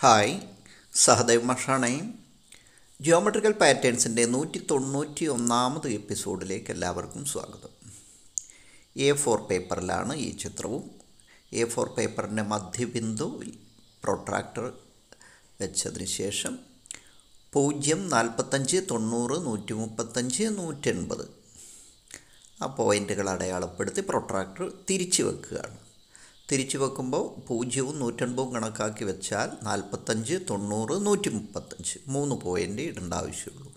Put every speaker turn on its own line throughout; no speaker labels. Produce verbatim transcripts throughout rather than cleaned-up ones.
Hi, Sahadev മാഷാണേ. Geometrical പാറ്റേൺസിൻ്റെ നൂറ്റി തൊണ്ണൂറ്റി ഒന്നാമത് എപ്പിസോഡിലേക്ക് എല്ലാവർക്കും സ്വാഗതം. എ ഫോർ പേപ്പറിലാണ് ഈ ചിത്രവും. എ ഫോർ പേപ്പറിൻ്റെ മധ്യബിന്ദുവിൽ പ്രൊട്രാക്ടർ വെച്ചതിന് ശേഷം പൂജ്യം, നാൽപ്പത്തഞ്ച്, തൊണ്ണൂറ്, നൂറ്റി മുപ്പത്തഞ്ച്, നൂറ്റെൺപത് ആ പോയിൻ്റുകൾ അടയാളപ്പെടുത്തി പ്രൊട്രാക്ടർ തിരിച്ചു വെക്കുകയാണ്. തിരിച്ചു വെക്കുമ്പോൾ പൂജ്യവും നൂറ്റൻപതും കണക്കാക്കി വെച്ചാൽ നാൽപ്പത്തഞ്ച്, തൊണ്ണൂറ്, നൂറ്റി മുപ്പത്തഞ്ച് മൂന്ന് പോയിൻ്റ് ഇടേണ്ട ആവശ്യമുള്ളൂ.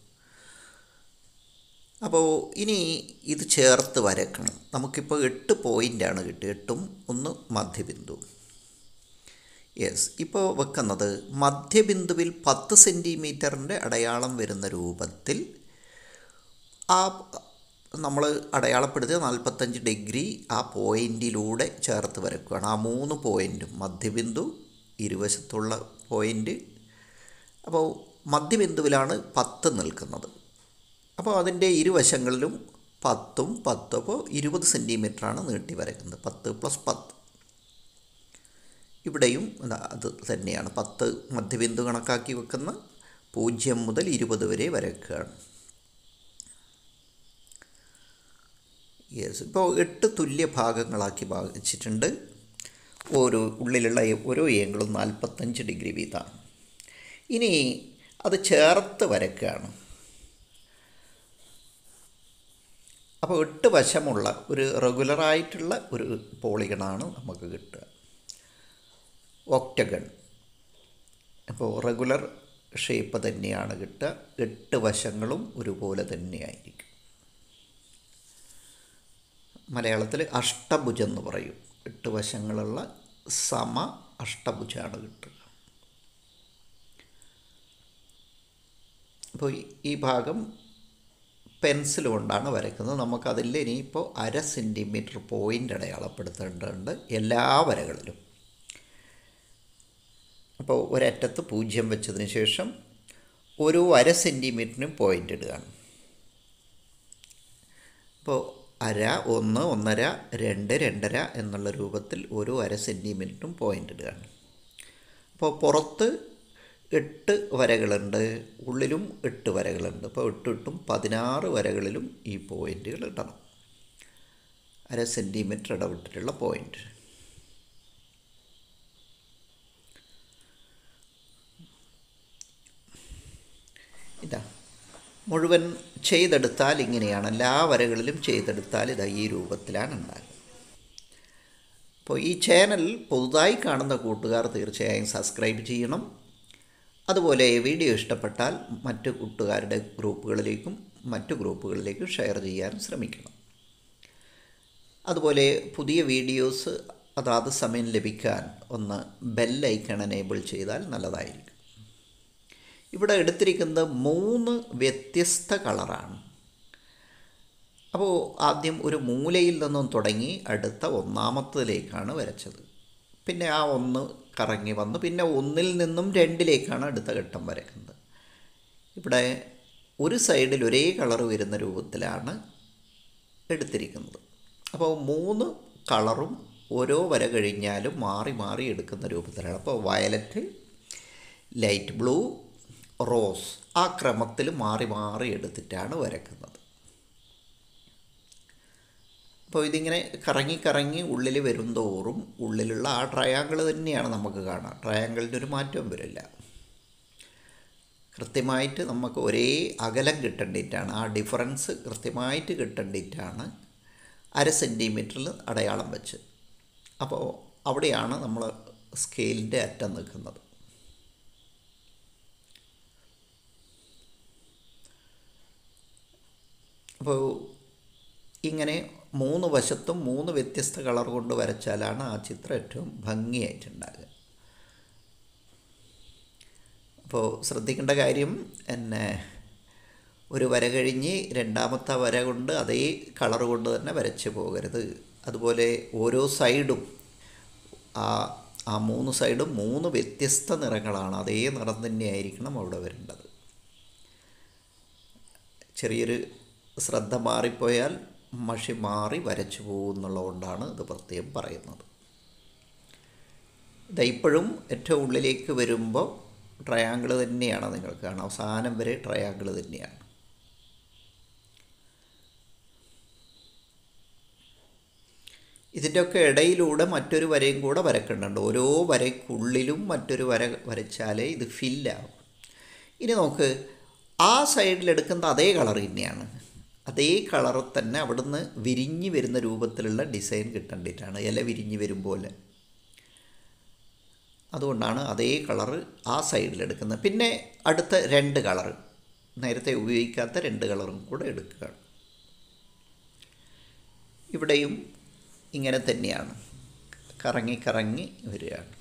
അപ്പോൾ ഇനി ഇത് ചേർത്ത് വരക്കണം. നമുക്കിപ്പോൾ എട്ട് പോയിൻ്റാണ് കിട്ടുക, എട്ടും ഒന്ന് മധ്യബിന്ദു. യെസ്, ഇപ്പോൾ വെക്കുന്നത് മധ്യബിന്ദുവിൽ പത്ത് സെൻറ്റിമീറ്ററിൻ്റെ അടയാളം വരുന്ന രൂപത്തിൽ ആ നമ്മൾ അടയാളപ്പെടുത്തിയ നാൽപ്പത്തഞ്ച് ഡിഗ്രി ആ പോയിൻറ്റിലൂടെ ചേർത്ത് വരക്കുകയാണ്. ആ മൂന്ന് പോയിൻറ്റും മധ്യബിന്ദു, ഇരുവശത്തുള്ള പോയിൻറ്റ്. അപ്പോൾ മധ്യബിന്ദുവിലാണ് പത്ത് നിൽക്കുന്നത്. അപ്പോൾ അതിൻ്റെ ഇരുവശങ്ങളിലും പത്തും പത്തും അപ്പോൾ ഇരുപത് സെൻറ്റിമീറ്ററാണ് നീട്ടി വരയ്ക്കുന്നത്. പത്ത് പ്ലസ് പത്ത്. ഇവിടെയും അത് തന്നെയാണ്. പത്ത് മധ്യബിന്ദു കണക്കാക്കി വെക്കുന്ന പൂജ്യം മുതൽ ഇരുപത് വരെ വരയ്ക്കുകയാണ്. യെസ്, ഇപ്പോൾ എട്ട് തുല്യ ഭാഗങ്ങളാക്കി ഭാഗിച്ചിട്ടുണ്ട്. ഓരോ ഉള്ളിലുള്ള ഓരോ ഏങ്കിളും നാൽപ്പത്തഞ്ച് ഡിഗ്രി വീതമാണ്. ഇനി അത് ചേർത്ത് വരയ്ക്കുകയാണ്. അപ്പോൾ എട്ട് വശമുള്ള ഒരു റെഗുലറായിട്ടുള്ള ഒരു പോളിഗണാണ് നമുക്ക് കിട്ടുക, ഒക്ടഗൺ. അപ്പോൾ റെഗുലർ ഷേപ്പ് തന്നെയാണ് കിട്ടുക. എട്ട് വശങ്ങളും ഒരുപോലെ തന്നെയായിരിക്കും. മലയാളത്തിൽ അഷ്ടഭുജം എന്ന് പറയും. എട്ട് വശങ്ങളുള്ള സമ അഷ്ടഭുജമാണ് കിട്ടുക. അപ്പോൾ ഈ ഭാഗം പെൻസിൽ കൊണ്ടാണ് വരയ്ക്കുന്നത്. നമുക്കതിൽ ഇനിയിപ്പോൾ അര സെൻറ്റിമീറ്റർ പോയിൻ്റ് അടയാളപ്പെടുത്തേണ്ടതുണ്ട് എല്ലാ വരകളിലും. അപ്പോൾ ഒരറ്റത്ത് പൂജ്യം വെച്ചതിന് ശേഷം ഒരു അര സെൻറ്റിമീറ്ററിനും പോയിൻ്റ് ഇടുകയാണ്. അപ്പോൾ അര, ഒന്ന്, ഒന്നര, രണ്ട്, രണ്ടര എന്നുള്ള രൂപത്തിൽ ഒരു അര സെൻറ്റിമീറ്ററും പോയിൻ്റ് ഇടുകയാണ്. അപ്പോൾ പുറത്ത് എട്ട് വരകളുണ്ട്, ഉള്ളിലും എട്ട് വരകളുണ്ട്. അപ്പോൾ എട്ട് എട്ടും പതിനാറ് വരകളിലും ഈ പോയിൻ്റുകൾ ഇടണം. അര സെൻറ്റിമീറ്റർ ഇടവിട്ടിട്ടുള്ള പോയിൻ്റ്. ഇതാ മുഴുവൻ ചെയ്തെടുത്താൽ ഇങ്ങനെയാണ്. എല്ലാ വരകളിലും ചെയ്തെടുത്താൽ ഇതാ ഈ രൂപത്തിലാണ് ഉണ്ടാകുക. അപ്പോൾ ഈ ചാനൽ പുതുതായി കാണുന്ന കൂട്ടുകാർ തീർച്ചയായും സബ്സ്ക്രൈബ് ചെയ്യണം. അതുപോലെ വീഡിയോ ഇഷ്ടപ്പെട്ടാൽ മറ്റു കൂട്ടുകാരുടെ ഗ്രൂപ്പുകളിലേക്കും മറ്റു ഗ്രൂപ്പുകളിലേക്കും ഷെയർ ചെയ്യാൻ ശ്രമിക്കണം. അതുപോലെ പുതിയ വീഡിയോസ് അതാത് സമയം ലഭിക്കാൻ ഒന്ന് ബെൽ ഐക്കൺ എനേബിൾ ചെയ്താൽ നല്ലതായിരിക്കും. ഇവിടെ എടുത്തിരിക്കുന്നത് മൂന്ന് വ്യത്യസ്ത കളറാണ്. അപ്പോൾ ആദ്യം ഒരു മൂലയിൽ നിന്നും തുടങ്ങി അടുത്ത ഒന്നാമത്തേലേക്കാണ് വരച്ചത്. പിന്നെ ആ ഒന്ന് കറങ്ങി വന്ന് പിന്നെ ഒന്നിൽ നിന്നും രണ്ടിലേക്കാണ് അടുത്ത ഘട്ടം വരയ്ക്കുന്നത്. ഇവിടെ ഒരു സൈഡിൽ ഒരേ കളർ വരുന്ന രൂപത്തിലാണ് എടുത്തിരിക്കുന്നത്. അപ്പോൾ മൂന്ന് കളറും ഓരോ വര കഴിഞ്ഞാലും മാറി മാറി എടുക്കുന്ന രൂപത്തിലാണ്. അപ്പോൾ വയലറ്റ്, ലൈറ്റ് ബ്ലൂ, റോസ് ആ ക്രമത്തിൽ മാറി മാറി എടുത്തിട്ടാണ് വരയ്ക്കുന്നത്. അപ്പോൾ ഇതിങ്ങനെ കറങ്ങി കറങ്ങി ഉള്ളിൽ വരും തോറും ഉള്ളിലുള്ള ആ ട്രയാങ്കിൾ തന്നെയാണ് നമുക്ക് കാണാം. ട്രയാങ്കിളിൻ്റെ ഒരു മാറ്റവും വരില്ല. കൃത്യമായിട്ട് നമുക്ക് ഒരേ അകലം കിട്ടേണ്ടിയിട്ടാണ്, ആ ഡിഫറൻസ് കൃത്യമായിട്ട് കിട്ടേണ്ടിയിട്ടാണ് അര സെൻറ്റിമീറ്ററിൽ അടയാളം വെച്ച്. അപ്പോൾ അവിടെയാണ് നമ്മൾ സ്കെയിലിൻ്റെ അറ്റം നിൽക്കുന്നത്. അപ്പോൾ ഇങ്ങനെ മൂന്ന് വശത്തും മൂന്ന് വ്യത്യസ്ത കളർ കൊണ്ട് വരച്ചാലാണ് ആ ചിത്രം ഏറ്റവും ഭംഗിയായിട്ടുണ്ടാകുക. അപ്പോൾ ശ്രദ്ധിക്കേണ്ട കാര്യം എന്നെ ഒരു വര കഴിഞ്ഞ് രണ്ടാമത്തെ വര കൊണ്ട് അതേ കളർ കൊണ്ട് തന്നെ വരച്ച് പോകരുത്. അതുപോലെ ഓരോ സൈഡും ആ ആ മൂന്ന് സൈഡും മൂന്ന് വ്യത്യസ്ത നിറങ്ങളാണ്. അതേ നിറം തന്നെയായിരിക്കണം അവിടെ വരേണ്ടത്. ചെറിയൊരു ശ്രദ്ധ മാറിപ്പോയാൽ മഷി മാറി വരച്ചു പോകുന്നുള്ളതുകൊണ്ടാണ് ഇത് പ്രത്യേകം പറയുന്നത്. ഇത് ഇപ്പോഴും ഏറ്റവും ഉള്ളിലേക്ക് വരുമ്പോൾ ട്രയാങ്കിൾ തന്നെയാണ് നിങ്ങൾക്ക് കാണാം. അവസാനം വരെ ട്രയാങ്കിൾ തന്നെയാണ്. ഇതിൻ്റെയൊക്കെ ഇടയിലൂടെ മറ്റൊരു വരയും കൂടെ വരക്കുന്നുണ്ട്. ഓരോ വരയ്ക്കുള്ളിലും മറ്റൊരു വര വരച്ചാലേ ഇത് ഫില്ലാവും. ഇനി നോക്ക്, ആ സൈഡിലെടുക്കുന്ന അതേ കളർ തന്നെയാണ്. അതേ കളർ തന്നെ അവിടുന്ന് വിരിഞ്ഞ് വരുന്ന രൂപത്തിലുള്ള ഡിസൈൻ കിട്ടേണ്ടിയിട്ടാണ്, ഇല വിരിഞ്ഞ് വരും പോലെ. അതുകൊണ്ടാണ് അതേ കളറ് ആ സൈഡിലെടുക്കുന്നത്. പിന്നെ അടുത്ത രണ്ട് കളറ്, നേരത്തെ ഉപയോഗിക്കാത്ത രണ്ട് കളറും കൂടെ എടുക്കുകയാണ്. ഇവിടെയും ഇങ്ങനെ തന്നെയാണ്, കറങ്ങി കറങ്ങി വരികയാണ്.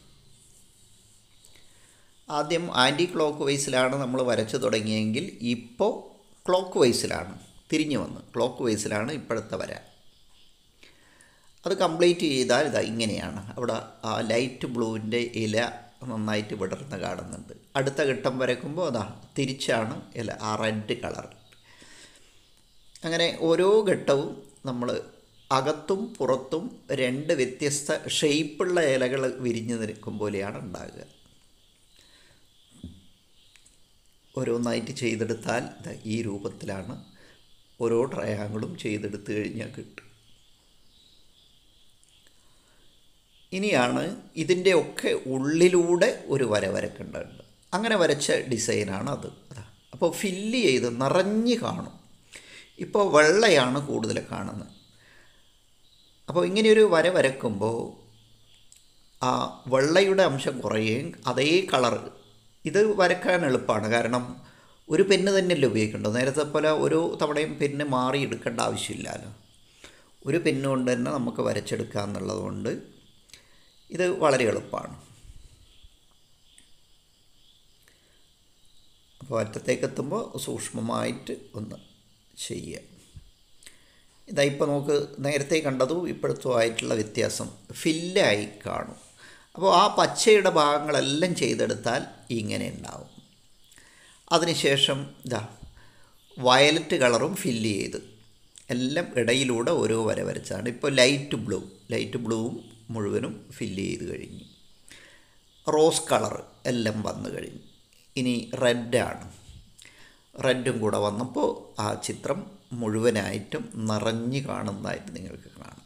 ആദ്യം ആൻറ്റി ക്ലോക്ക് വൈസിലാണ് നമ്മൾ വരച്ചു തുടങ്ങിയെങ്കിൽ ഇപ്പോൾ ക്ലോക്ക് വൈസിലാണ് തിരിഞ്ഞു വന്ന്, ക്ലോക്ക് വൈസിലാണ് ഇപ്പോഴത്തെ വര. അത് കംപ്ലീറ്റ് ചെയ്താൽ ഇതാ ഇങ്ങനെയാണ്. അവിടെ ആ ലൈറ്റ് ബ്ലൂവിൻ്റെ ഇല നന്നായിട്ട് വിടർന്ന് കാണുന്നുണ്ട്. അടുത്ത ഘട്ടം വരയ്ക്കുമ്പോൾ അതാ തിരിച്ചാണ് ഇല, ആ റെഡ് കളർ. അങ്ങനെ ഓരോ ഘട്ടവും നമ്മൾ അകത്തും പുറത്തും രണ്ട് വ്യത്യസ്ത ഷേപ്പുള്ള ഇലകൾ വിരിഞ്ഞു നിൽക്കും പോലെയാണ് ഉണ്ടാകുക. ഓരോന്നായിട്ട് ചെയ്തെടുത്താൽ ഈ രൂപത്തിലാണ് ഓരോ ട്രയാങ്കിളും ചെയ്തെടുത്തു കഴിഞ്ഞാൽ കിട്ടും. ഇനിയാണ് ഇതിൻ്റെയൊക്കെ ഉള്ളിലൂടെ ഒരു വര വരക്കേണ്ടതുണ്ട്. അങ്ങനെ വരച്ച ഡിസൈനാണ് അത്. അപ്പോൾ ഫില്ല് ചെയ്ത് നിറഞ്ഞ് കാണും. ഇപ്പോൾ വെള്ളയാണ് കൂടുതൽ കാണുന്നത്. അപ്പോൾ ഇങ്ങനെയൊരു വര വരക്കുമ്പോൾ ആ വെള്ളയുടെ അംശം കുറയുകയും അതേ കളർ, ഇത് വരക്കാൻ എളുപ്പമാണ്. കാരണം ഒരു പെന്ന് തന്നെയല്ലേ ഉപയോഗിക്കേണ്ടത്. നേരത്തെ പോലെ ഒരു തവണയും പെന്ന് മാറി എടുക്കേണ്ട ആവശ്യമില്ലല്ലോ. ഒരു പെന്ന് കൊണ്ട് തന്നെ നമുക്ക് വരച്ചെടുക്കുക എന്നുള്ളത് കൊണ്ട് ഇത് വളരെ എളുപ്പമാണ്. അപ്പോൾ അറ്റത്തേക്ക് എത്തുമ്പോൾ സൂക്ഷ്മമായിട്ട് ഒന്ന് ചെയ്യുക. ഇതാ ഇപ്പോൾ നമുക്ക് നേരത്തെ കണ്ടതും ഇപ്പോഴത്തും ആയിട്ടുള്ള വ്യത്യാസം ഫില്ലായി കാണും. അപ്പോൾ ആ പച്ചയുടെ ഭാഗങ്ങളെല്ലാം ചെയ്തെടുത്താൽ ഇങ്ങനെ ഉണ്ടാവും. അതിനുശേഷം ഇതാ വയലറ്റ് കളറും ഫില്ല് ചെയ്ത് എല്ലാം ഇടയിലൂടെ ഓരോ വര വരച്ചാണ്. ഇപ്പോൾ ലൈറ്റ് ബ്ലൂ, ലൈറ്റ് ബ്ലൂവും മുഴുവനും ഫില്ല് ചെയ്ത് കഴിഞ്ഞു. റോസ് കളർ എല്ലാം വന്നു കഴിഞ്ഞു. ഇനി റെഡാണ്. റെഡും കൂടെ വന്നപ്പോൾ ആ ചിത്രം മുഴുവനായിട്ടും നിറഞ്ഞു കാണുന്നതായിട്ട് നിങ്ങൾക്ക് കാണാം.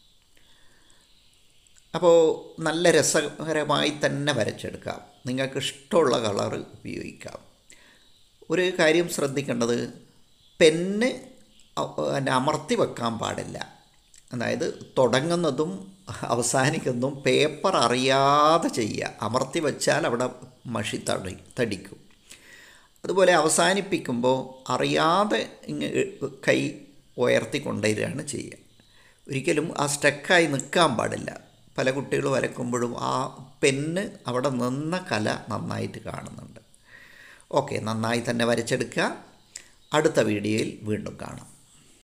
അപ്പോൾ നല്ല രസകരമായി തന്നെ വരച്ചെടുക്കാം. നിങ്ങൾക്ക് ഇഷ്ടമുള്ള കളറ് ഉപയോഗിക്കാം. ഒരു കാര്യം ശ്രദ്ധിക്കേണ്ടത്, പെന്ന് അമർത്തി വെക്കാൻ പാടില്ല. അതായത് തുടങ്ങുന്നതും അവസാനിക്കുന്നതും പേപ്പർ അറിയാതെ ചെയ്യുക. അമർത്തി വെച്ചാൽ അവിടെ മഷി തടി തടിക്കും. അതുപോലെ അവസാനിപ്പിക്കുമ്പോൾ അറിയാതെ ഇങ്ങ് കൈ ഉയർത്തി കൊണ്ടുവരികയാണ് ചെയ്യുക. ഒരിക്കലും ആ സ്റ്റക്കായി നിൽക്കാൻ പാടില്ല. പല കുട്ടികൾ വരക്കുമ്പോഴും ആ പെന്ന് അവിടെ നിന്ന കല നന്നായിട്ട് കാണുന്നുണ്ട്. ഓക്കെ, നന്നായി തന്നെ വരച്ചെടുക്കുക. അടുത്ത വീഡിയോയിൽ വീണ്ടും കാണാം.